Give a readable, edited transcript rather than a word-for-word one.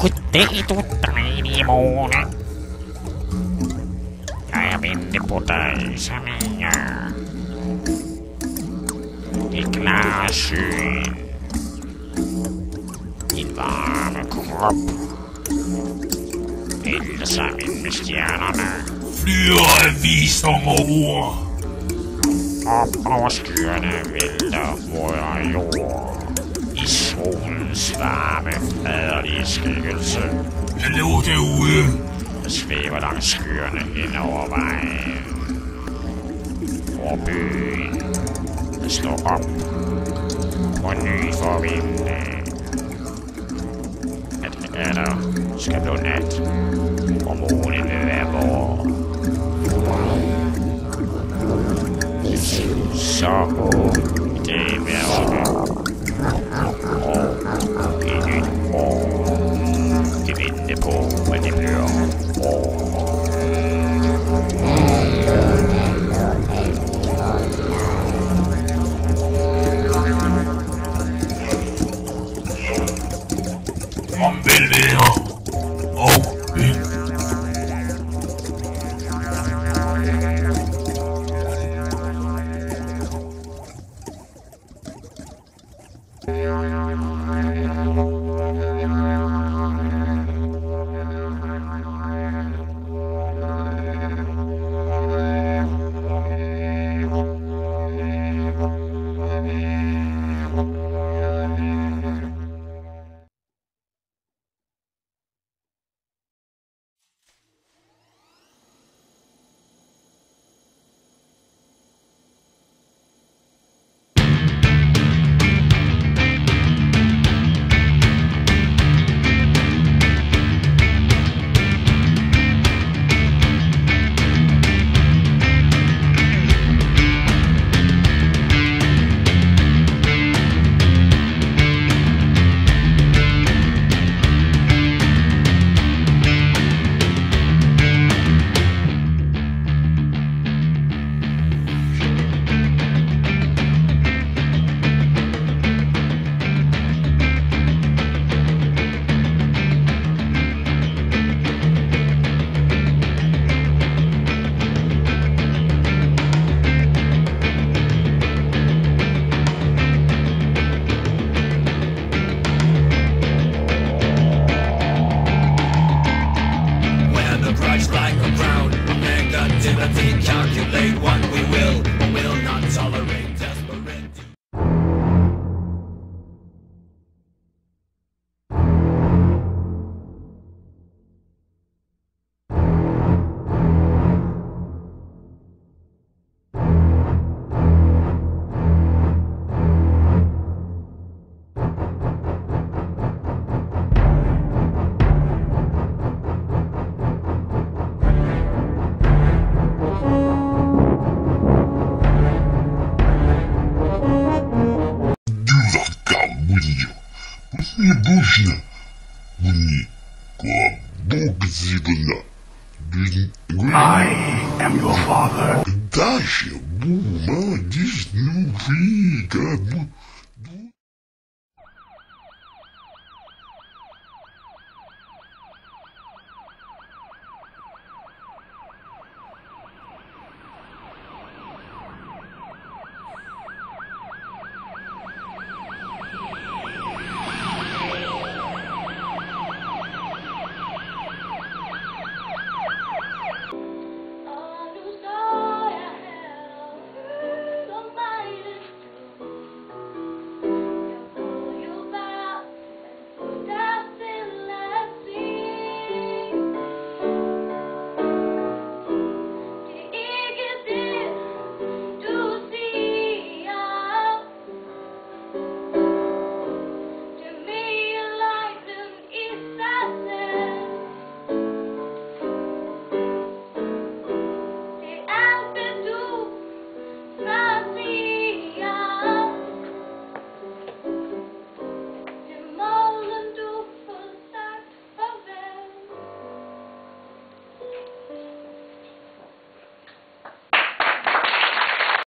Goddag, du dejlige måne. Jeg venter på dig, som jeg. Et klare syn. En varme krop. Vælter sammen med stjernerne. Flyder af visdom og ord. Op over skyerne vælter moder jord. I solens varme, faderlige skikkelse. Hallo derude. Der svæver langs skyerne hen over vejen. Over byen, der slår op og ny forventning. At der skal blive nat, og månen vil være vor. Så i dag være oppe. Og et nyt år. Det venter på, at det bliver år. Om velvære og vind. Calculate what we will or will not tolerate desperate. Мне нужно, мне Богзигна. I am your father. Дальше, молодец, ну, фига,